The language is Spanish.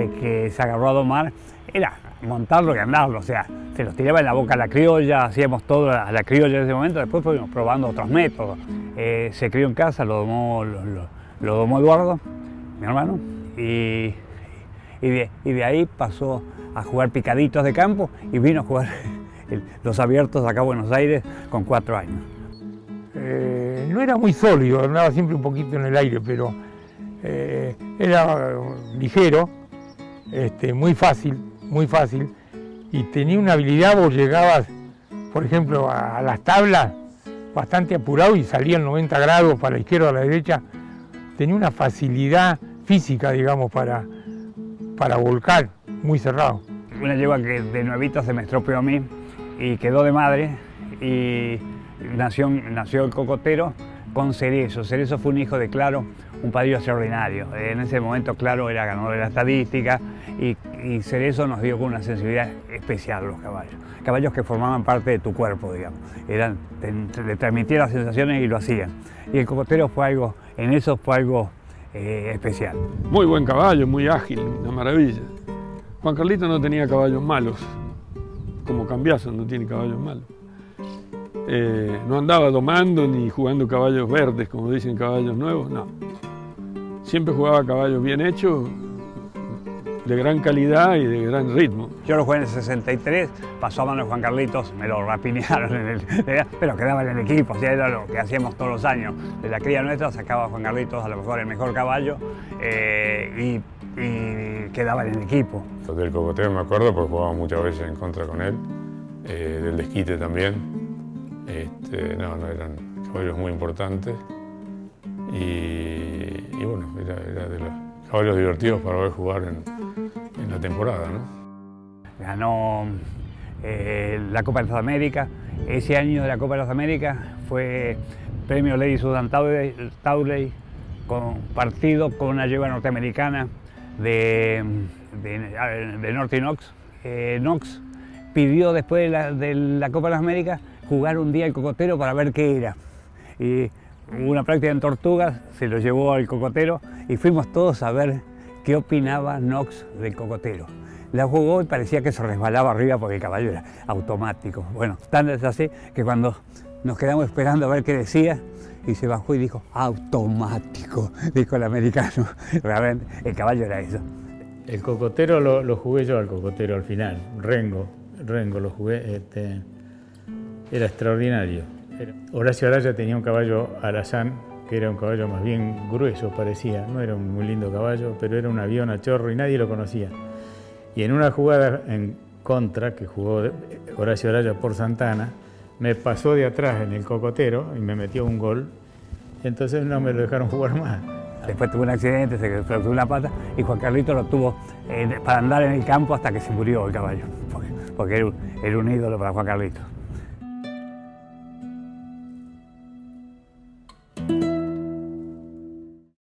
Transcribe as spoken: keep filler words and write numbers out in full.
que se agarró a domar era montarlo y andarlo, o sea, se los tiraba en la boca a la criolla, hacíamos todo a la criolla en ese momento, después fuimos probando otros métodos. Eh, se crió en casa, lo domó, lo, lo, lo domó Eduardo, mi hermano, y, y, de, y de ahí pasó a jugar picaditos de campo y vino a jugar el, los abiertos acá en Buenos Aires con cuatro años. Eh, no era muy sólido, andaba siempre un poquito en el aire, pero eh, era ligero, este, muy fácil, muy fácil, y tenía una habilidad, vos llegabas, por ejemplo, a, a las tablas bastante apurado y salían noventa grados para la izquierda o a la derecha, tenía una facilidad física, digamos, para, para volcar, muy cerrado. Una yegua que de nuevita se me estropeó a mí y quedó de madre, y nació, nació el cocotero con Cerezo. Cerezo fue un hijo de Claro, un padrino extraordinario. En ese momento Claro era ganador de la estadística y, y Cerezo nos dio con una sensibilidad especial los caballos. Caballos que formaban parte de tu cuerpo, digamos. Eran, te, te transmitían las sensaciones y lo hacían. Y el cocotero fue algo, en eso fue algo eh, especial. Muy buen caballo, muy ágil, una maravilla. Juan Carlito no tenía caballos malos, como Cambiaso no tiene caballos malos. Eh, no andaba domando ni jugando caballos verdes, como dicen caballos nuevos, no. Siempre jugaba caballos bien hechos, de gran calidad y de gran ritmo. Yo lo jugué en el sesenta y tres, pasó a mano de Juan Carlitos, me lo rapiñaron, en el, pero quedaba en el equipo, o sea, era lo que hacíamos todos los años. De la cría nuestra sacaba a Juan Carlitos a lo mejor el mejor caballo eh, y, y quedaba en el equipo. Del cocotero me acuerdo porque jugábamos muchas veces en contra con él, eh, del desquite también. Este, no, no, eran caballos muy importantes y, y bueno, era, era de los caballos divertidos para ver jugar en, en la temporada, ¿no? Ganó eh, la Copa de las Américas. Ese año de la Copa de las Américas fue premio Lady Susan Tawley, compartido con una yegua norteamericana de, de, de Norte Knox. Eh, Knox pidió después de la, de la Copa de las Américas jugar un día el cocotero para ver qué era. Y hubo una práctica en Tortugas, se lo llevó al cocotero y fuimos todos a ver qué opinaba Knox del cocotero. La jugó y parecía que se resbalaba arriba porque el caballo era automático. Bueno, tan es así que cuando nos quedamos esperando a ver qué decía, y se bajó y dijo, automático, dijo el americano. Realmente, el caballo era eso. El cocotero lo, lo jugué yo al cocotero al final, Rengo, Rengo lo jugué. Este, Era extraordinario. Horacio Araya tenía un caballo alazán, que era un caballo más bien grueso, parecía. No era un muy lindo caballo, pero era un avión a chorro y nadie lo conocía. Y en una jugada en contra, que jugó Horacio Araya por Santana, me pasó de atrás en el cocotero y me metió un gol. Entonces no me lo dejaron jugar más. Después tuvo un accidente, se fracturó una pata y Juan Carlito lo tuvo eh, para andar en el campo hasta que se murió el caballo, porque, porque era, un, era un ídolo para Juan Carlito.